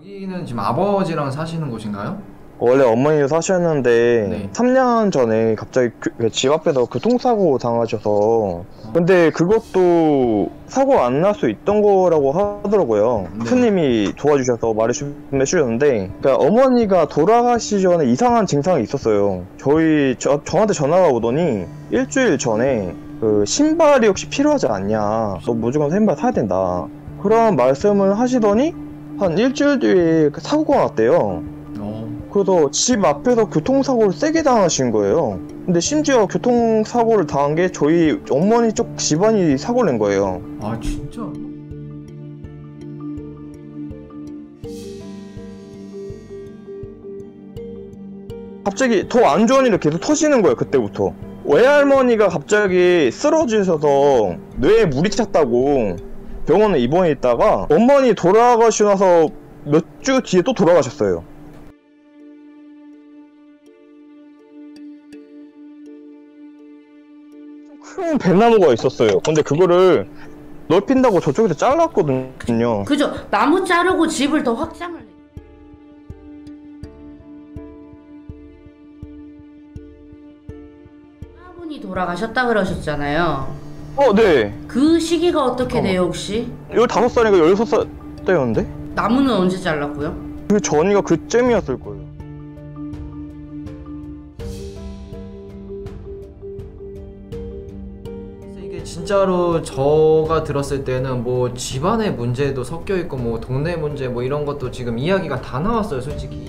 여기는 지금 아버지랑 사시는 곳인가요? 원래 어머니도 사셨는데 네. 3년 전에 갑자기 집 앞에서 교통사고 당하셔서, 근데 그것도 사고 안 날 수 있던 거라고 하더라고요. 네. 스님이 도와주셔서 말해주셨는데, 그러니까 어머니가 돌아가시 전에 이상한 증상이 있었어요. 저한테 전화가 오더니 일주일 전에 그 신발이 혹시 필요하지 않냐, 너 무조건 신발 사야 된다, 그런 말씀을 하시더니 한 일주일 뒤에 그 사고가 났대요. 그래서 집 앞에서 교통사고를 세게 당하신 거예요. 근데 심지어 교통사고를 당한 게 저희 어머니 쪽 집안이 사고를 낸 거예요. 아 진짜? 갑자기 더 안 좋은 일이 계속 터지는 거예요. 그때부터 외할머니가 갑자기 쓰러지셔서 뇌에 물이 찼다고 병원에 입원해 있다가 어머니 돌아가시고 나서 몇 주 뒤에 또 돌아가셨어요. 큰 뱀나무가 있었어요. 근데 그거를 넓힌다고 저쪽에서 잘랐거든요. 그죠? 나무 자르고 집을 더 확장을 해. 아버님 돌아가셨다 그러셨잖아요. 네. 그 시기가 어떻게 돼요 혹시? 15살인가 16살 때였는데? 나무는 언제 잘랐고요? 그 전이가 그쯤이었을 거예요. 이게 진짜로 저가 들었을 때는 뭐 집안의 문제도 섞여 있고 뭐 동네 문제 뭐 이런 것도 지금 이야기가 다 나왔어요, 솔직히.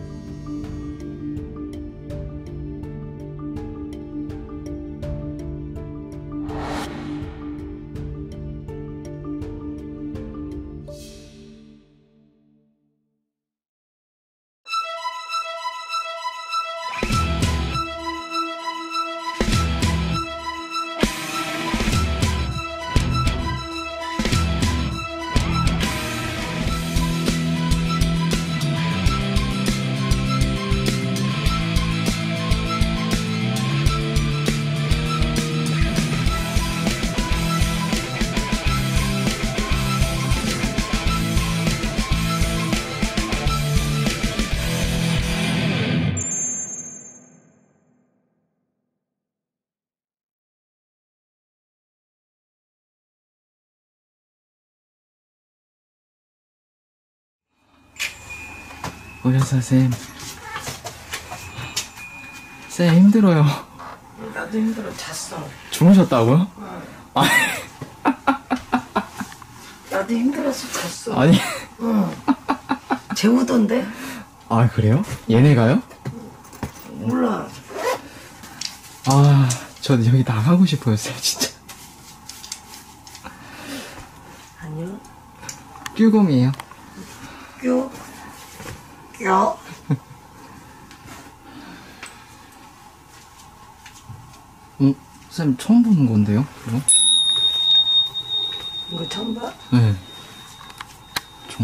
오셨어요, 쌤. 쌤 힘들어요. 나도 힘들어. 잤어. 주무셨다고요? 아, 나도 힘들어서 잤어. 아니. 응. 재우던데? 아 그래요? 얘네가요? 몰라. 아, 저 여기 나가고 싶어요, 쌤 진짜. 아니요. 뀨곰이에요. 껴. 껴. 쌤 처음 보는 건데요, 이거? 이거 처음 봐? 네. 좀.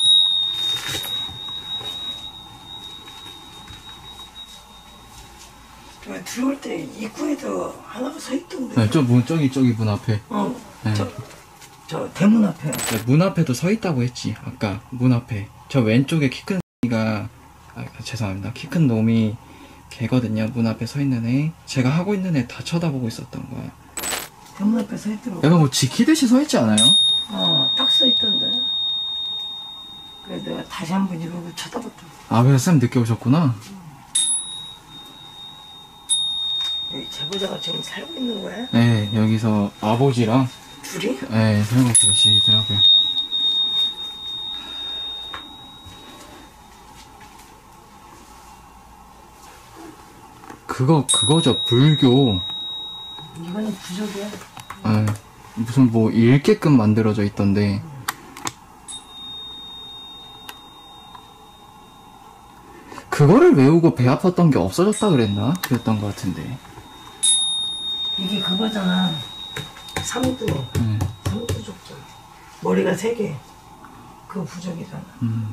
왜 들어올 때 입구에도 하나가 서 있던데? 네, 저기 문 앞에. 네. 저 대문 앞에. 네, 문 앞에도 서 있다고 했지, 아까. 문 앞에. 저 왼쪽에 키 큰 이가, 죄송합니다. 키 큰 놈이 걔거든요. 문 앞에 서 있는 애. 제가 하고 있는 애 다 쳐다보고 있었던 거야. 대문 앞에 서 있더라고. 내가 뭐 지키듯이 서 있지 않아요? 딱 서 있던데. 그래서 내가 다시 한번 이러고 쳐다봤더라고. 아, 그래서 쌤 늦게 오셨구나? 여기 제보자가 지금 살고 있는 거야? 네, 여기서 아버지랑 둘이? 네, 살고 계시더라고요. 그거죠, 불교. 이거는 부적이야. 네, 무슨 뭐 읽게끔 만들어져 있던데. 그거를 외우고 배 아팠던 게 없어졌다 그랬나? 그랬던 것 같은데. 이게 그거잖아. 삼두. 삼두족자. 머리가 3개. 그거 부적이잖아.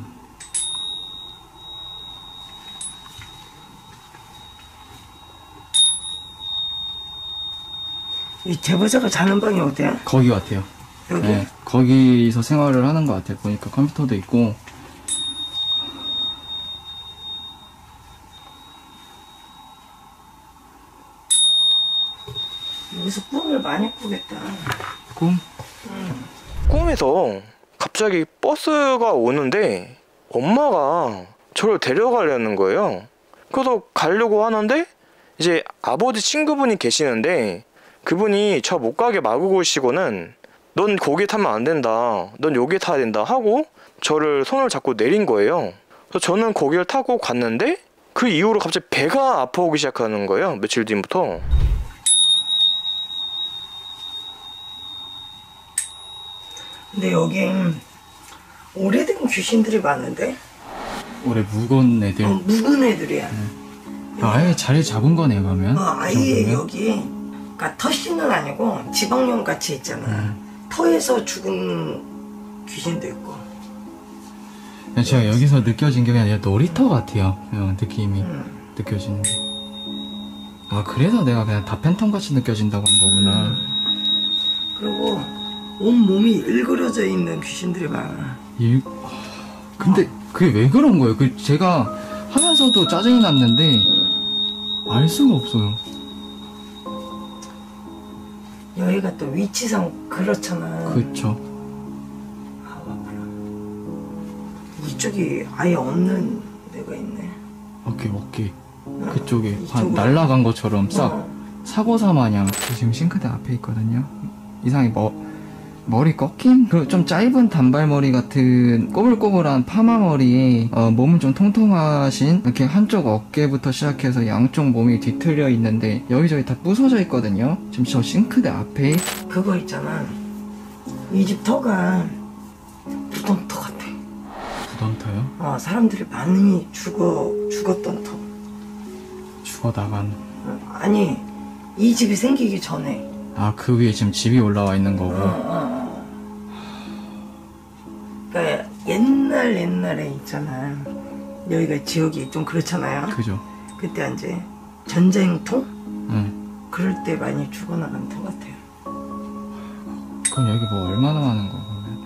이 제보자가 자는 방이 어디야? 거기 같아요. 여기? 네, 거기서 생활을 하는 것 같아요. 보니까 컴퓨터도 있고. 여기서 꿈을 많이 꾸겠다. 꿈? 꿈에서 갑자기 버스가 오는데 엄마가 저를 데려가려는 거예요. 그래서 가려고 하는데 이제 아버지 친구분이 계시는데 그분이 저 못 가게 막고 오시고는 넌 거기 타면 안 된다, 넌 여기 타야 된다 하고 저를 손을 잡고 내린 거예요. 그래서 저는 거기를 타고 갔는데 그 이후로 갑자기 배가 아파오기 시작하는 거예요. 며칠 뒤부터. 근데 여긴 오래된 귀신들이 많은데? 올해 묵은 애들. 묵은 애들이야. 아예 자리 잡은 거네 그러면. 아예 정도면? 여기, 그러니까 터씨는 아니고 지방령 같이 있잖아. 터에서 죽은 귀신도 있고. 그냥 제가 여기서 느껴진 게 그냥 놀이터 같아요. 그냥 느낌이 느껴지는 게. 아 그래서 내가 그냥 다 팬텀같이 느껴진다고 한 거구나. 그리고 온 몸이 일그러져 있는 귀신들이 많아. 근데 그게 왜 그런 거예요? 그 제가 하면서도 짜증이 났는데 알 수가 없어요. 여기가 또 위치상 그렇잖아. 그쵸. 아, 아파라. 이쪽이 아예 없는 데가 있네. 어깨 그쪽에 이쪽으로. 날라간 것처럼 싹 어. 사고사 마냥. 지금 싱크대 앞에 있거든요. 이상하게 머리 꺾인? 그리고 좀 짧은 단발머리 같은 꼬불꼬불한 파마머리에 몸은 좀 통통하신, 이렇게 한쪽 어깨부터 시작해서 양쪽 몸이 뒤틀려 있는데 여기저기 다 부서져 있거든요. 지금 저 싱크대 앞에. 그거 있잖아. 이 집 터가 무덤터 같아. 부담터요? 사람들이 많이 죽었던 터. 죽어 나간. 아니, 이 집이 생기기 전에. 아, 그 위에 지금 집이 올라와 있는 거고. 그러니까 옛날에 있잖아. 여기가 지역이 좀 그렇잖아요. 그죠? 그때 이제 전쟁통? 응. 그럴 때 많이 죽어나간 터 같아요. 그럼 여기 뭐 얼마나 많은 거 보면?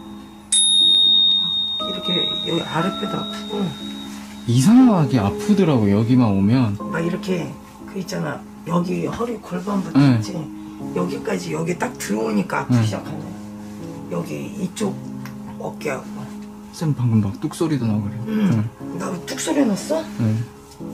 이렇게 여기 아랫배도 아프고 이상하게 아프더라고 여기만 오면. 막 이렇게 그 있잖아. 여기 허리 골반부터 응. 있지. 여기까지 여기 딱 들어오니까 아프기 응. 시작하네. 여기 이쪽 어깨하고. 쌤 방금 막 뚝소리도 나고 그래요. 응. 나 뚝 소리 났어? 응.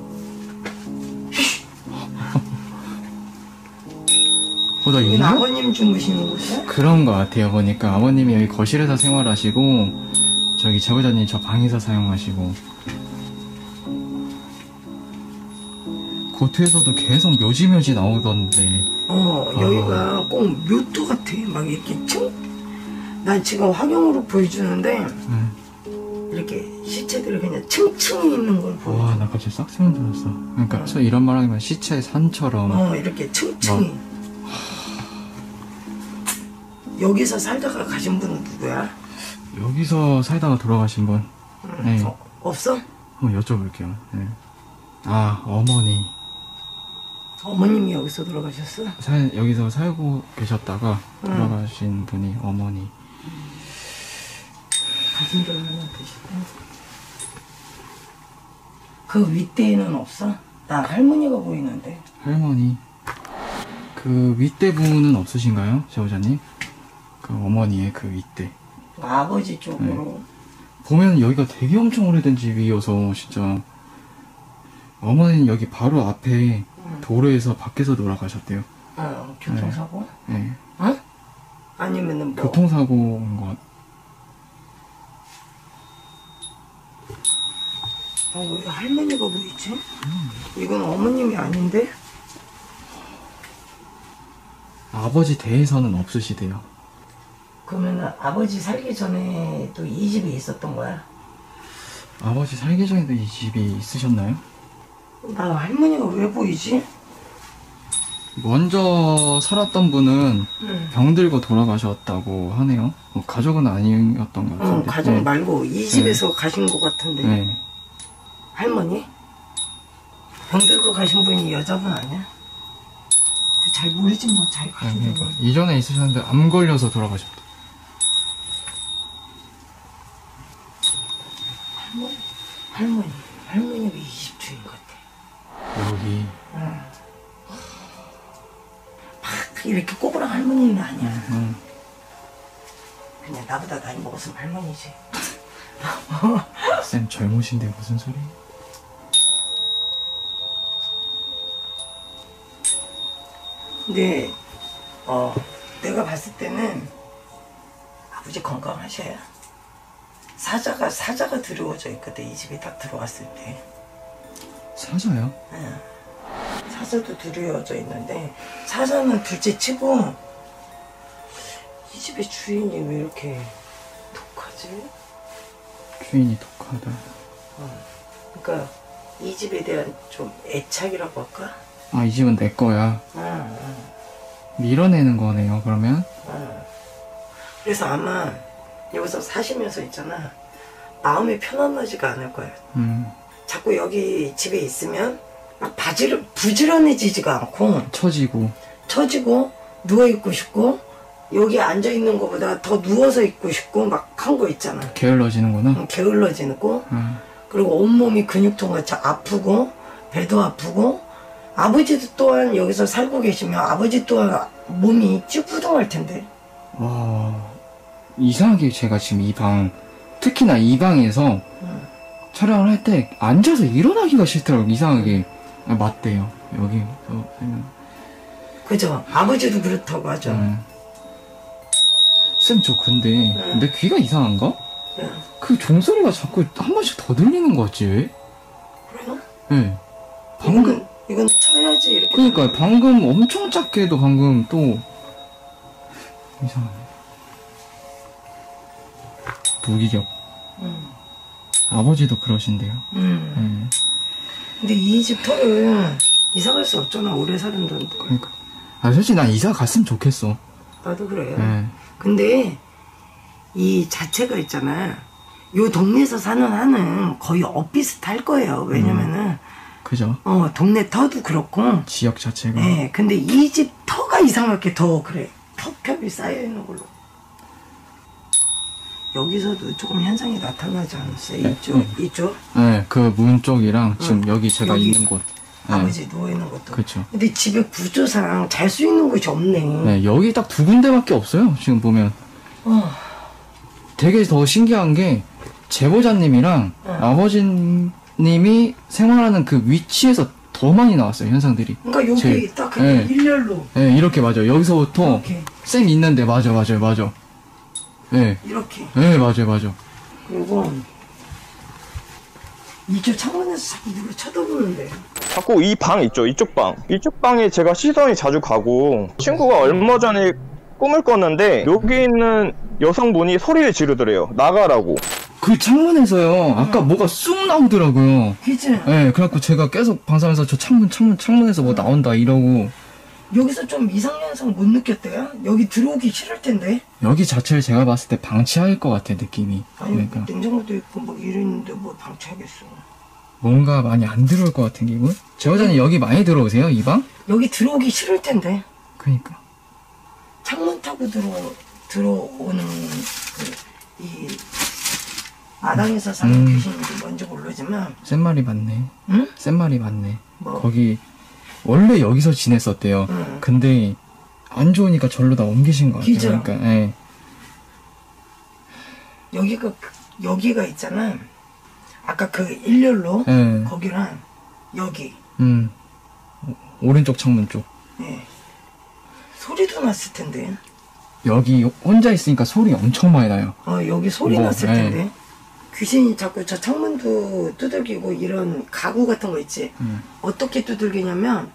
나 여긴 이거? 아버님 주무시는 곳이야? 그런 거 같아요. 보니까 아버님이 여기 거실에서 생활하시고 저기 제보자님 저 방에서 사용하시고. 고트에서도 계속 묘지 나오던데. 여기가 꼭 묘토 같아. 막 이렇게 난 지금 화경으로 보여주는데 응. 이렇게 시체들이 그냥 층층이 있는 걸 보여. 와, 나 갑자기 싹 소름 돋았어. 그러니까 저 이런 말 하면 시체의 산처럼. 이렇게 층층이. 여기서 살다가 가신 분은 누구야? 여기서 살다가 돌아가신 분. 네. 없어? 한번 여쭤볼게요. 네. 아, 어머니. 어머님이 여기서 돌아가셨어? 여기서 살고 계셨다가 돌아가신 분이 어머니. 가신 지 얼마나 되시대? 그 윗대에는 없어? 나 할머니가 보이는데. 할머니. 그 윗대 부분은 없으신가요? 제보자님? 그 어머니의 그 윗대. 아버지 쪽으로. 보면 여기가 되게 엄청 오래된 집이어서 진짜. 어머니는 여기 바로 앞에 도로에서 밖에서 돌아가셨대요. 교통사고? 네. 어? 아니면은 뭐? 교통사고인 것 같... 왜 할머니가 보이지? 이건 어머님이 아닌데? 아버지 대에서는 없으시대요. 그러면 아버지 살기 전에도 이 집에 있었던 거야? 아버지 살기 전에도 이 집이 있으셨나요? 나 할머니가 왜 보이지? 먼저 살았던 분은 병 들고 돌아가셨다고 하네요. 뭐 가족은 아니었던 것 같은데. 가족 네. 말고 이 집에서 가신 것 같은데. 네. 할머니? 병 들고 가신 분이 여자분 아니야? 잘 모르지 뭐 잘 가시는 거. 이전에 있으셨는데 암 걸려서 돌아가셨다. 할머니가 20주인 것 같아. 여기. 막 이렇게 꼬부랑 할머니는 아니야. 그냥 나보다 나이 먹었으면 할머니지. 쌤 젊으신데 무슨 소리? 근데 내가 봤을 때는 아버지 건강하셔야. 사자가 두려워져 있거든. 이 집에 딱 들어왔을 때. 사자요? 응. 사자도 두려워져 있는데 사자는 둘째 치고 이 집의 주인이 왜 이렇게 독하지? 주인이 독하다. 그러니까 이 집에 대한 좀 애착이라고 할까? 아, 이 집은 내 거야. 응. 밀어내는 거네요, 그러면? 그래서 아마 여기서 사시면서 있잖아. 마음이 편안하지가 않을 거야. 자꾸 여기 집에 있으면 막 부지런해지지가 않고 처지고 누워있고 싶고 여기 앉아있는 것보다 더 누워서 있고 싶고 막 한 거 있잖아. 게을러지는구나? 게을러지고 그리고 온몸이 근육통같이 아프고 배도 아프고 아버지도 또한 여기서 살고 계시면 아버지 또한 몸이 찌뿌둥할 텐데. 와, 이상하게 제가 지금 이 방, 특히나 이 방에서 촬영을 할 때 앉아서 일어나기가 싫더라고요. 이상하게. 아, 맞대요. 여기서 살면. 그죠? 아버지도 그렇다고 하죠. 쌤, 저 근데 내 귀가 이상한가? 그 종소리가 자꾸 한 번씩 더 들리는 거 같지? 왜? 그래요? 네. 방금 이건 쳐야지 이렇게. 그러니까 방금 엄청 작게도 방금 또 이상하네. 무기력. 아버지도 그러신데요. 근데 이 집 털은 이사 갈 수 없잖아. 오래 사는데. 그러니까. 아, 솔직히 난 이사 갔으면 좋겠어. 나도 그래. 네. 근데 이 자체가 있잖아. 요 동네에서 사는 한은 거의 엇비슷할 거예요. 왜냐면은 그죠? 동네 터도 그렇고. 지역 자체가. 네. 근데 이 집 터가 이상하게 더 그래. 텁텁이 쌓여 있는 걸로. 여기서도 조금 현상이 나타나지 않았어요? 네. 이쪽? 네, 그 문 쪽이랑 지금 여기 제가 여기. 있는 곳. 네. 아버지 누워있는 것도. 그쵸. 근데 집에 구조상 잘 수 있는 곳이 없네. 네, 여기 딱 두 군데밖에 없어요. 지금 보면. 되게 더 신기한 게 제보자님이랑 아버지님이 생활하는 그 위치에서 더 많이 나왔어요. 현상들이. 그러니까 여기 딱 그냥 일렬로. 네, 이렇게 맞아요. 여기서부터 이렇게. 쌤 있는데 맞아. 네. 이렇게. 네, 맞아. 그리고 이쪽 창문에서 자꾸 누가 쳐다보는데. 자꾸 이 방 있죠, 이쪽 방에 제가 시선이 자주 가고 친구가 얼마 전에 꿈을 꿨는데 여기 있는 여성분이 소리를 지르더래요. 나가라고. 그 창문에서요. 아까 뭐가 쑥 나오더라고요. 그치? 네, 그래갖고 제가 계속 방송에서 저 창문에서 뭐 나온다 이러고. 여기서 좀 이상현상 못 느꼈대요? 여기 들어오기 싫을 텐데. 여기 자체를 제가 봤을 때 방치할 것 같아, 느낌이. 아니 그러니까 냉장고도 있고 막 이랬는데 뭐 방치하겠어. 뭔가 많이 안 들어올 것 같은 기분? 제보자님 여기 많이 들어오세요, 이 방? 여기 들어오기 싫을 텐데. 그니까. 창문 타고 들어오는 이 마당에서 사는 귀신인지 뭔지 모르지만. 센 말이 맞네. 응? 센 말이 맞네. 뭐? 거기 원래 여기서 지냈었대요. 근데 안 좋으니까 절로 다 옮기신 것 같아요. 기죠? 그러니까, 예. 여기가 있잖아. 아까 그 일렬로 예. 거기랑 여기. 오른쪽 창문 쪽. 예. 소리도 났을 텐데. 여기 혼자 있으니까 소리 엄청 많이 나요. 여기 소리 뭐, 났을 예. 텐데. 귀신이 자꾸 저 창문도 두들기고 이런 가구 같은 거 있지. 어떻게 두들기냐면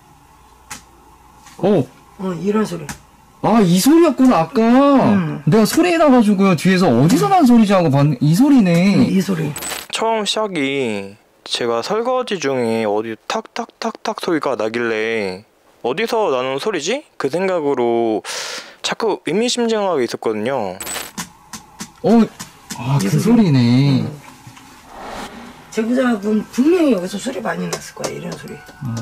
이런 소리. 아, 이 소리였구나, 아까. 내가 소리 나가지고요, 뒤에서 어디서 난 소리지 하고 봤는데, 이 소리네. 이 소리. 처음 시작이 제가 설거지 중에 어디 탁탁탁탁 소리가 나길래 어디서 나는 소리지? 그 생각으로 자꾸 의미심장하게 있었거든요. 그 소리네. 제보자분 분명히 여기서 소리 많이 났을 거야. 이런 소리.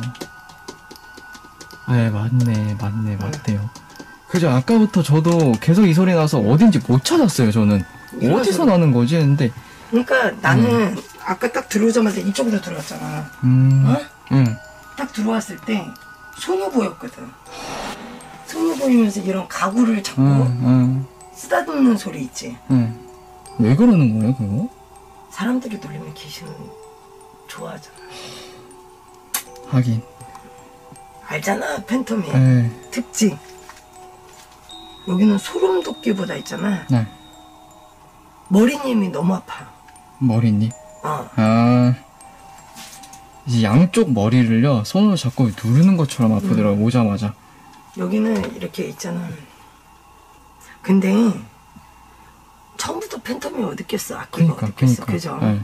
네, 맞대요. 그죠, 아까부터 저도 계속 이 소리 나서 어딘지 못 찾았어요, 저는. 어디서 소리. 나는 거지 했는데. 그러니까 나는 아까 딱 들어오자마자 이쪽으로 들어왔잖아. 응? 딱 들어왔을 때 손이 보였거든. 손이 보이면서 이런 가구를 자꾸 쓰다듬는 소리 있지. 왜 그러는 거예요, 그거? 사람들이 놀리면 귀신은 좋아하잖아. 하긴. 알잖아, 팬텀이. 네. 특징. 여기는 소름 돋기보다 있잖아. 네. 머리님이 너무 아파. 머리니? 어. 아. 이제 양쪽 머리를요, 손으로 잡고 누르는 것처럼 아프더라고, 오자마자. 여기는 이렇게 있잖아. 근데 처음부터 팬텀이 어딨겠어. 악기가 어딨겠어. 그죠? 네.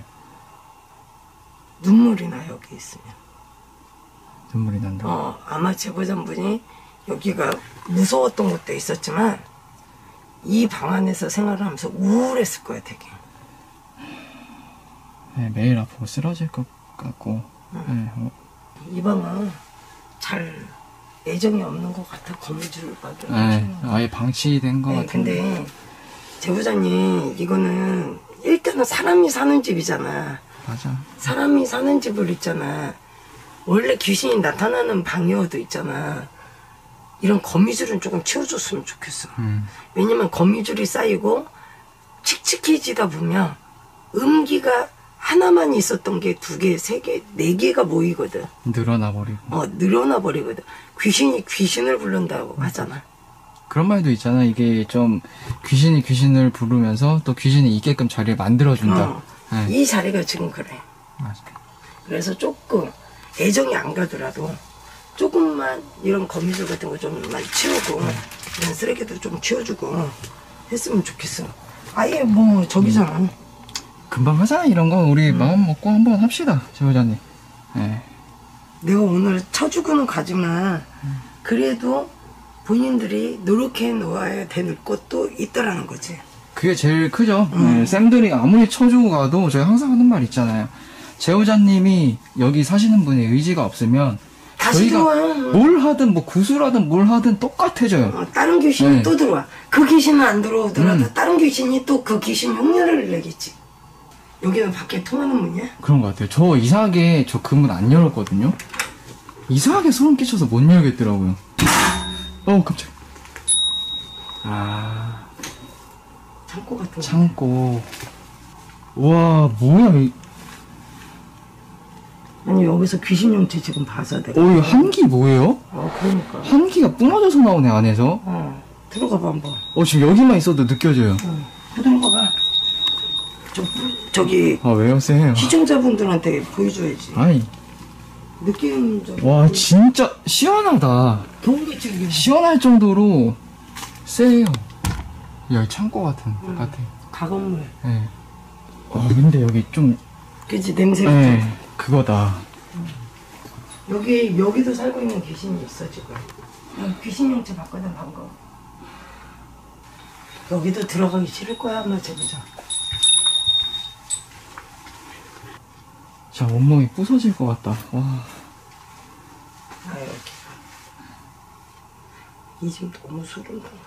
눈물이 나, 여기 있으면. 눈물이 난다. 아마 제보자분이 여기가 무서웠던 것도 있었지만 이 방 안에서 생활을 하면서 우울했을 거야, 되게. 네, 매일 아프고 쓰러질 것 같고. 네. 이 방은 잘 애정이 없는 것 같아. 거미줄밖에. 네, 아예 방치된 것 같은데. 근데 제보자님, 이거는 일단은 사람이 사는 집이잖아. 맞아. 사람이 사는 집을 있잖아. 원래 귀신이 나타나는 방이어도 있잖아. 이런 거미줄은 조금 치워줬으면 좋겠어. 왜냐면 거미줄이 쌓이고 칙칙해지다 보면 음기가 하나만 있었던 게 2개, 3개, 4개가 모이거든. 늘어나 버리고. 늘어나 버리거든. 귀신이 귀신을 부른다고 하잖아. 그런 말도 있잖아. 이게 좀 귀신이 귀신을 부르면서 또 귀신이 있게끔 자리를 만들어준다. 네. 이 자리가 지금 그래. 맞아. 그래서 조금 애정이 안 가더라도 조금만 이런 거미줄 같은 거 좀만 치우고 이런 쓰레기도 좀 치워주고 했으면 좋겠어. 아예 뭐 저기잖아. 금방 하자. 이런 거 우리 마음 먹고 한번 합시다, 제보자님. 네. 내가 오늘 쳐주고는 가지만 그래도 본인들이 노력해 놓아야 될 것도 있더라는 거지. 그게 제일 크죠. 네, 쌤들이 아무리 쳐주고 가도 저희 항상 하는 말 있잖아요. 제보자님이 여기 사시는 분의 의지가 없으면 다시 저희가 들어와. 뭘 하든 뭐 구슬하든 뭘 하든 똑같아져요. 다른 귀신이 네. 또 들어와. 그 귀신은 안 들어오더라도 다른 귀신이 또 그 귀신 흉내를 내겠지. 여기는 밖에 통하는 문이야? 그런 것 같아요. 저 이상하게 저 그 문 안 열었거든요. 이상하게 소름 끼쳐서 못 열겠더라고요. 깜짝. 아, 창고 같은 거. 창고. 와, 뭐야? 아니 여기서 귀신 형체 지금 봐서 내가. 이거 한기 뭐예요? 그러니까. 한기가 뿜어져서 나오네, 안에서. 들어가 봐 한번. 지금 여기만 있어도 느껴져요. 들어가 봐. 저기 왜요, 쌤? 시청자분들한테 보여줘야지. 아니, 느낌 좀. 와, 진짜 시원하다. 겨울같이 이게. 시원할 정도로 세요. 야, 창고 같아. 가건물. 네. 근데 여기 좀, 그치 냄새가. 네, 그거다. 여기도 살고 있는 귀신이 있어 지금. 귀신 형체 봤거든 방금. 여기도 들어가기 싫을 거야 아마 제보자. 자, 온몸이 부서질 것 같다. 와. 이렇게. 이 집 너무 소름 돋는다.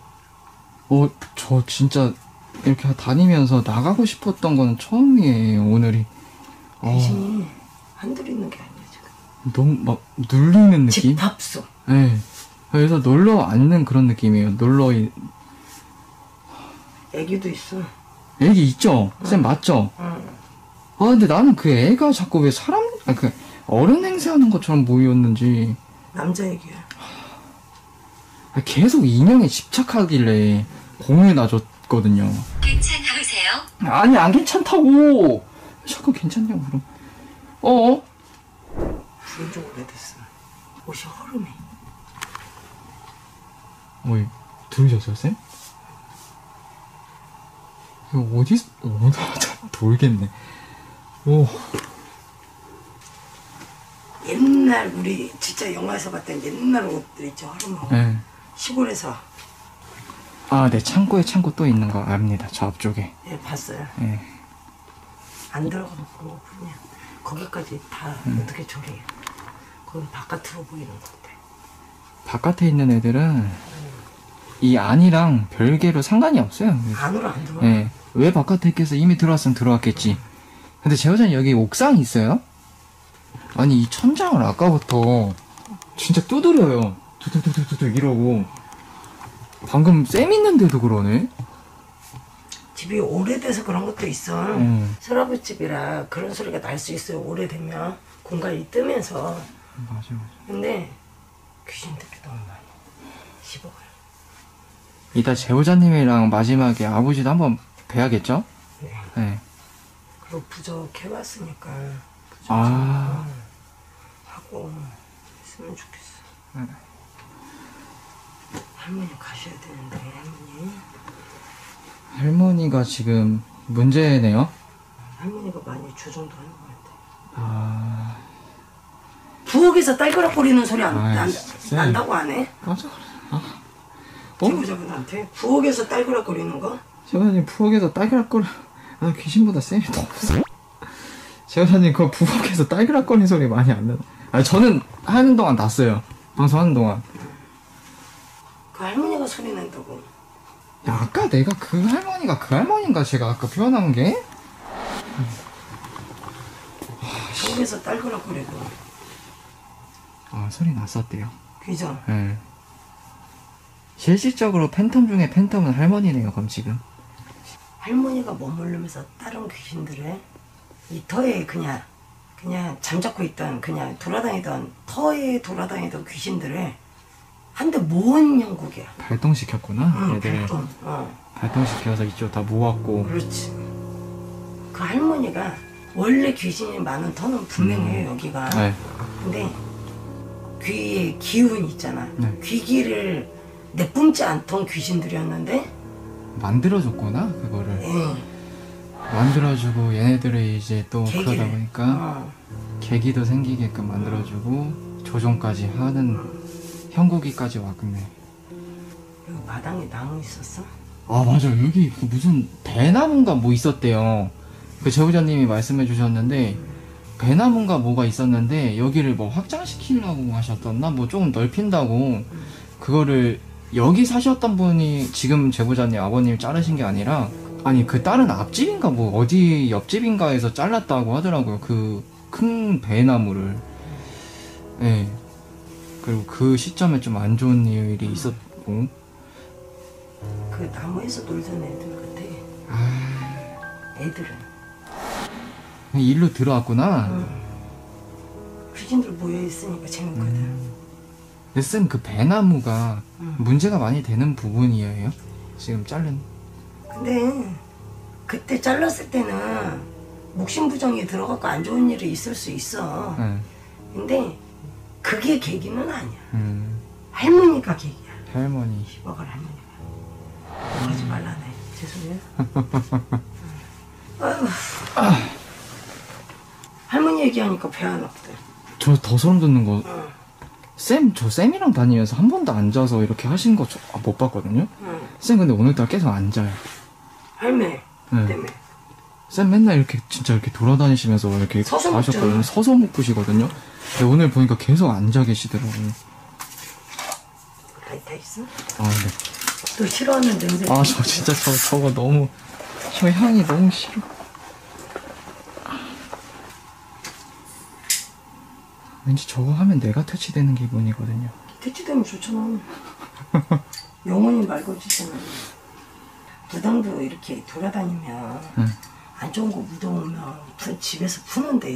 저 진짜 이렇게 다니면서 나가고 싶었던 거는 처음이에요, 오늘이. 귀신이 한둘 있는 게 아니야 지금. 너무 막 눌리는 느낌? 집합소. 네. 그래서 놀러 앉는 그런 느낌이에요. 애기도 있어. 애기 있죠? 쌤 맞죠? 근데 나는 그 애가 자꾸 왜 그 어른 행세하는 것처럼 보였는지. 남자 애기야. 계속 인형에 집착하길래 공을 놔줬거든요. 괜찮으세요? 아니, 안 괜찮다고! 자꾸 괜찮냐고, 그럼. 부른 지 오래됐어. 옷이 허름해. 들으셨어요, 쌤? 이거 돌겠네. 옛날 우리 진짜 영화에서 봤던 옛날 옷들 있죠 허름한 거. 네. 시골에서. 네, 창고에 창고 또 있는 거 압니다. 저 앞쪽에. 예, 봤어요. 네. 안 들어가면 그런 거군요. 거기까지 다 어떻게 처리해? 그건 바깥으로 보이는 건데. 바깥에 있는 애들은 이 안이랑 별개로 상관이 없어요. 안으로 안 들어와. 네. 왜 바깥에 있겠어? 이미 들어왔으면 들어왔겠지. 근데 제 여자는 여기 옥상 있어요? 아니, 이 천장을 아까부터 진짜 두드려요. 두둑두둑두둑 이러고 방금 쌤 있는데도 그러네. 집이 오래돼서 그런 것도 있어. 서랍의 집이라 그런 소리가 날 수 있어요. 오래되면 공간이 뜨면서. 맞아. 근데 귀신들이 너무 많이 씹어가요. 이따 제보자님이랑 마지막에 아버지도 한번 뵈야겠죠? 네. 네. 그리고 부적해왔으니까 부적 아. 하고 했으면 좋겠어. 네. 할머니 가셔야 되는데 할머니. 할머니가 지금 문제네요? 할머니가 많이 조정도 하는 것 같아. 아. 부엌에서 딸그락거리는 소리 아이, 난다고 안 해? 깜짝 놀랐어. 제보자분한테 부엌에서 딸그락거리는 거? 제보자님 부엌에서 딸그락거려. 아, 귀신보다 쌤이 더 무서워. 제보자님 그 부엌에서 딸그락거리는 소리 많이 안 나요. 아니, 저는 하는 동안 났어요. 방송하는 동안. 그 할머니가 소리 낸다고. 야, 아까 내가 그 할머니가 그 할머니인가 제가 아까 표현한 게? 부엌에서 딸그락거리고. 아, 소리 났었대요. 그죠? 네. 실질적으로 팬텀 중에 팬텀은 할머니네요, 그럼 지금. 할머니가 머무르면서 다른 귀신들의 이 터에 그냥 잠자코 있던 그냥 돌아다니던 터에 돌아다니던 귀신들을 한데 모은 형국이야. 발동시켰구나, 응, 애들을. 발동시켜서 이쪽 다 모았고. 그렇지. 그 할머니가 원래 귀신이 많은 터는 분명해요, 여기가. 네. 근데 귀의 기운 있잖아. 네. 귀기를 내뿜지 않던 귀신들이었는데 만들어줬구나, 그거를. 만들어주고 얘네들을 이제 또 계기를. 그러다 보니까 계기도 생기게끔 만들어주고 조종까지 하는 형국이까지 왔겠네. 여기 마당에 나무 있었어? 아, 맞아. 여기 그 무슨 배나무인가 뭐 있었대요. 그 제보자님이 말씀해 주셨는데 배나무인가 뭐가 있었는데 여기를 뭐 확장시키려고 하셨었나? 뭐 조금 넓힌다고. 그거를 여기 사셨던 분이 지금 제보자님 아버님 자르신 게 아니라 아니 그 다른 앞집인가 뭐 어디 옆집인가에서 잘랐다고 하더라고요. 그 큰 배나무를. 예. 네. 그리고 그 시점에 좀 안 좋은 일이 있었고. 그 나무에서 놀던 애들 같아. 애들은. 일로 들어왔구나. 귀신들 모여있으니까 재밌거든. 근데 쌤, 그 배나무가 문제가 많이 되는 부분이에요? 지금 자른. 근데 그때 잘랐을 때는 목심부정이 들어가고 안 좋은 일이 있을 수 있어. 근데 그게 계기는 아니야. 할머니가 계기야. 할머니. 시박을 할머니가. 하지 말라네. 죄송해요. 할머니 얘기하니까 배 안 아프대. 저 더 소름 돋는 거. 쌤, 저 쌤이랑 다니면서 한 번도 앉아서 이렇게 하신 거 못 봤거든요? 쌤 근데 오늘따라 계속 앉아요. 할매 때문에. 쌤 맨날 이렇게 진짜 이렇게 돌아다니시면서 이렇게 서서 하셨거든요. 먹잖아. 서서 먹으시거든요. 근데 오늘 보니까 계속 앉아 계시더라고요. 라이터 있어? 아, 네. 또 싫어하는 냄새. 아, 저 진짜 저거 너무, 저 향이 너무 싫어. 왠지 저거 하면 내가 퇴치되는 기분이거든요. 퇴치되면 좋잖아. 영혼이 맑아지잖아. 무당도 이렇게 돌아다니면 안 좋은 거 묻어오면 집에서 푸는데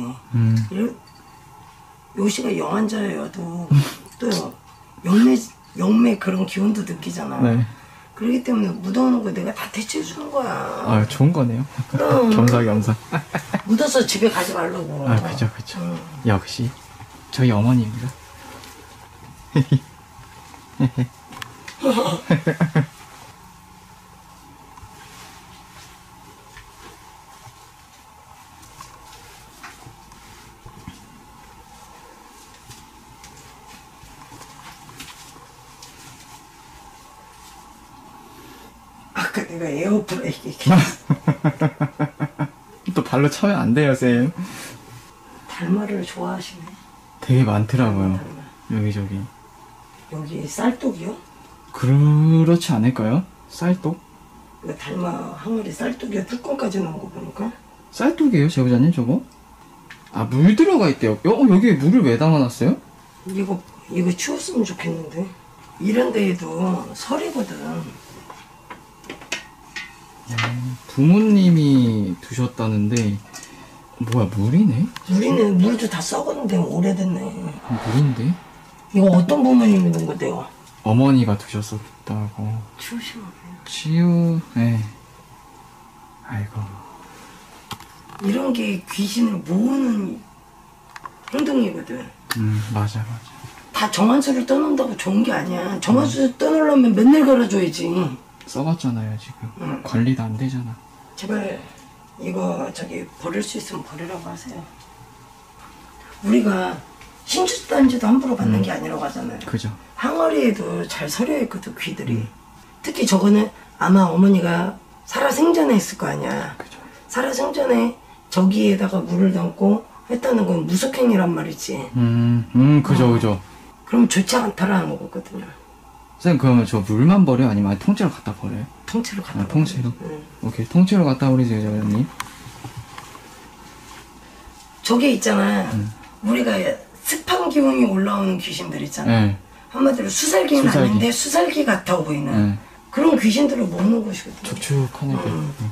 요시가 영환자여도 또 영매 그런 기운도 느끼잖아. 네. 그렇기 때문에 묻어오는 거 내가 다 퇴치해주는 거야. 아, 좋은 거네요. 겸사겸사. 묻어서 집에 가지 말라고. 아, 그죠. 역시 저희 어머니입니다. 아까 내가 에어프라이기 얘기했어. 또 발로 차면 안 돼요, 쌤. 달마를 좋아하시네. 되게 많더라고요. 달마. 여기저기. 여기 쌀독이요? 그렇지 않을까요? 쌀독? 이거 달마 항아리 쌀독이야. 뚜껑까지 넣은 거 보니까. 쌀독이에요, 제보자님 저거? 아, 물 들어가 있대요. 여기에 물을 왜 담아놨어요? 이거 이거 치웠으면 좋겠는데. 이런 데에도 설이거든. 부모님이 두셨다는데 뭐야, 물이네? 우리는 물도 다 썩었는데 오래됐네. 물인데? 이거 어떤 부모님이 넣은 건데요? 어머니가 두셨었다고. 치우시면 돼요. 치유, 네. 아이고. 이런 게 귀신을 모으는 행동이거든. 맞아. 다 정한수를 떠난다고 좋은 게 아니야. 정한수 떠나려면 맨날 갈아줘야지. 써봤잖아요, 지금. 관리도 안 되잖아. 제발 이거 저기 버릴 수 있으면 버리라고 하세요. 우리가 신주단지도 함부로 받는 게 아니라고 하잖아요. 그죠. 항아리에도 잘 서려 있거든, 귀들이. 특히 저거는 아마 어머니가 살아생전에 했을 거 아니야. 그죠. 살아생전에 저기에다가 물을 담고 했다는 건 무속행위란 말이지. 그죠. 그럼 좋지 않다라는 거거든요. 쌤, 그러면 저 물만 버려? 아니면 통째로 갖다 버려요? 통째로 갖다 통째로? 응. 오케이, 통째로 갖다 버리세요, 저님. 저게 있잖아. 우리가 습한 기운이 올라오는 귀신들 있잖아. 네. 한마디로 수살기는 수살기. 아닌데 수살기 같아 보이는 네. 그런 귀신들을 먹는 곳이거든. 축축한 애들.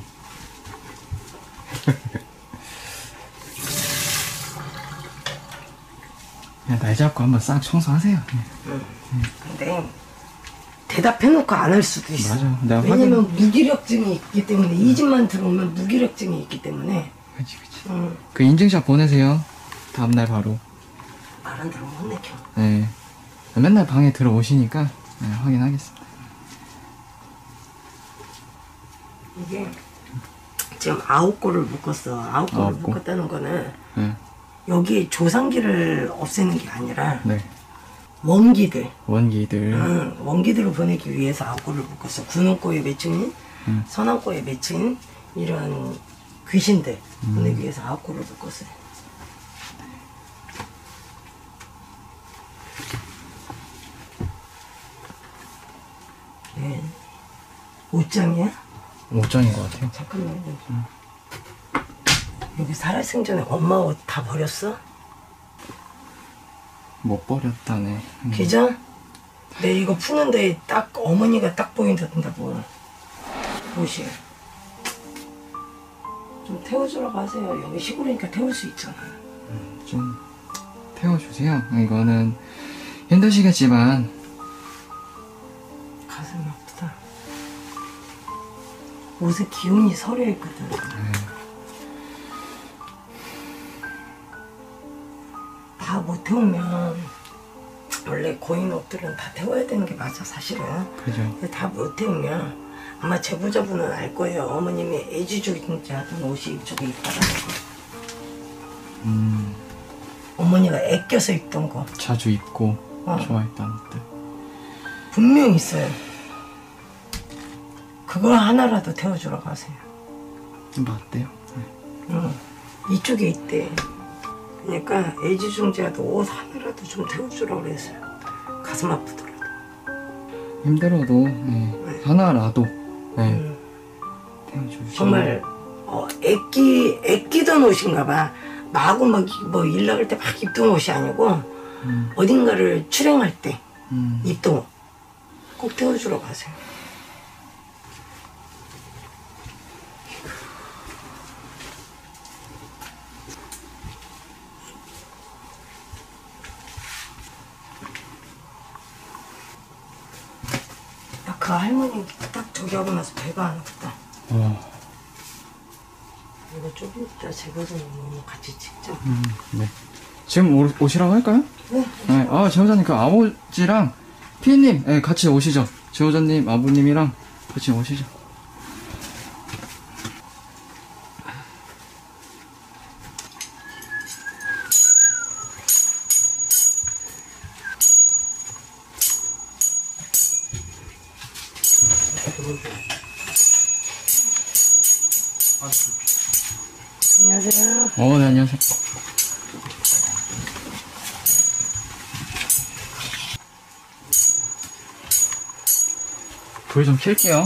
그냥 날 잡고 한번 싹 청소하세요. 근데 대답해놓고 안 할 수도 있어. 맞아. 내가 왜냐면 무기력증이 있기 때문에 이 집만 들어오면 무기력증이 있기 때문에. 그치. 그 인증샷 보내세요. 다음날 바로. 말 안 들으면 혼내켜. 네. 맨날 방에 들어오시니까 네, 확인하겠습니다. 이게 지금 9골을 묶었어. 9골을 9골. 묶었다는 거는 네. 여기 조상기를 없애는 게 아니라 네. 원기들, 원기들. 원기들을 보내기 위해서 9골을 묶었어. 군원고에 맺힌, 선왕고에 맺힌 이런 귀신들 보내기 위해서 9골을 묶었어요. 네. 5장이야? 5장인 것 같아요. 잠깐만요. 여기 살아생전에 엄마 옷 다 버렸어? 못 버렸다네. 기자? 내 이거 푸는데 딱 어머니가 딱 보인다던다고. 옷이. 좀 태워주라고 하세요. 여기 시골이니까 태울 수 있잖아. 좀 태워주세요. 이거는 힘드시겠지만 가슴이 아프다. 옷에 기운이 서려 있거든. 다 못 태우면 원래 고인 옷들은 다 태워야 되는 게 맞아 사실은. 그죠. 근데 다 못 태우면 아마 제보자분은 알 거예요. 어머님이 애지중지 하던 옷이 저기 있다라는 거. 어머니가 아껴서 입던 거 자주 입고 좋아했다는 뜻. 분명 있어요. 그거 하나라도 태워주라고 하세요. 맞대요. 네. 이쪽에 있대. 그러니까 애지중지하던 옷 하나라도 좀 태워주라고 그랬어요. 가슴 아프더라도. 힘들어도 네. 하나라도 네. 태워주시고. 정말 애끼던 옷인가 봐. 마구 막 뭐 일 나갈 때 막 입던 옷이 아니고 어딘가를 출행할 때 입던 옷. 꼭 태워주라고 하세요. 그 할머니 딱 저기 하고 나서 배가 안 아프다. 이거 조금 이따 제가 좀 같이 찍자. 네. 지금 오시라고 할까요? 네. 네. 아, 제보자님 그 아버지랑 피디님 네, 같이 오시죠. 제보자님 아버님이랑 같이 오시죠. 안녕하세요. 네, 안녕하세요. 불 좀 켤게요.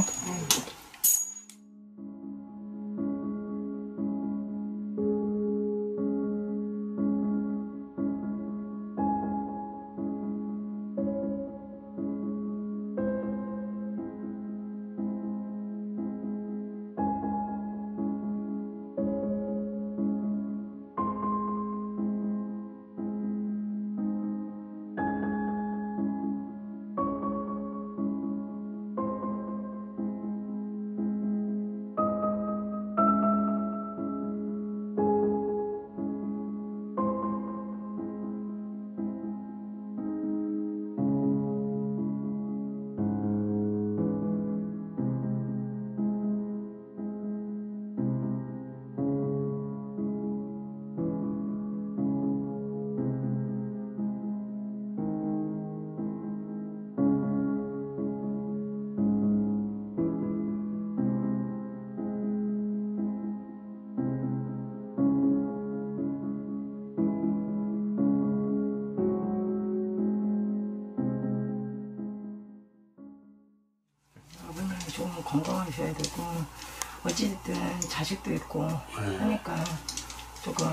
건강하셔야 되고 어찌됐든 자식도 있고 하니까 조금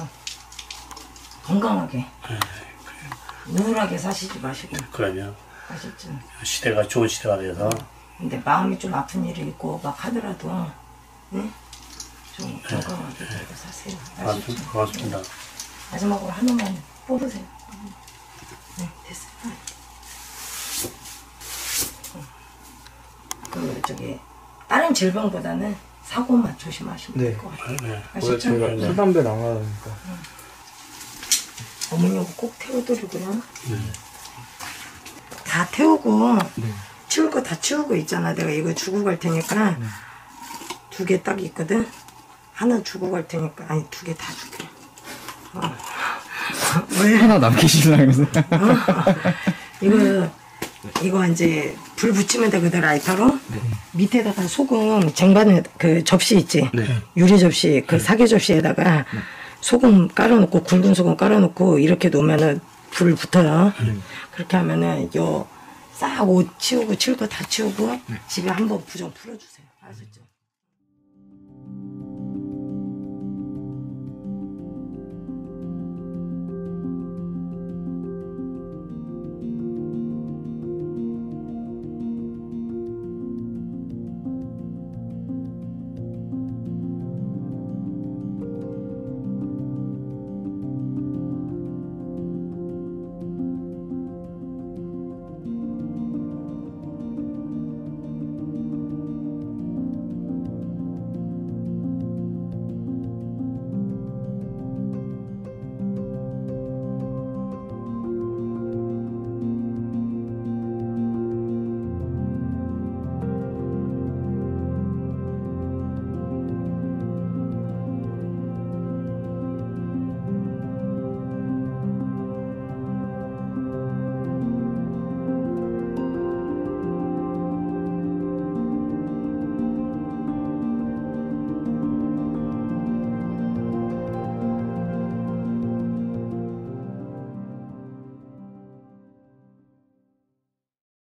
건강하게 우울하게 사시지 마시고. 그러면 아셨죠? 시대가 좋은 시대가 돼서 근데 마음이 좀 아픈 일이 있고 막 하더라도 네? 좀 건강하게 잘 사세요. 아시죠? 고맙습니다. 마지막으로 하나만 뽑으세요. 네, 됐어요. 그 저기 다른 질병보다는 사고만 조심하시면 네. 될 것 같아요. 네. 원래 아시죠? 제가 술 담배 나가니까. 어머니하고 꼭 태워드리고요. 다 태우고 치울 거 다 치우고 있잖아. 내가 이거 주고 갈 테니까 2개 딱 있거든. 하나 주고 갈 테니까 아니 2개 다 줄게. 왜? 하나 남기시려면서. 이거 이제 불 붙이면 되거든 라이터로. 밑에다가 소금 쟁반에 그 접시 있지. 유리 접시 그 사계 접시에다가 소금 깔아놓고 굵은 소금 깔아놓고 이렇게 놓으면은 불 붙어요. 그렇게 하면은 요 싹 옷 치우고 칠 거 다 치우고 집에 한번 부정 풀어주세요. 아셨죠?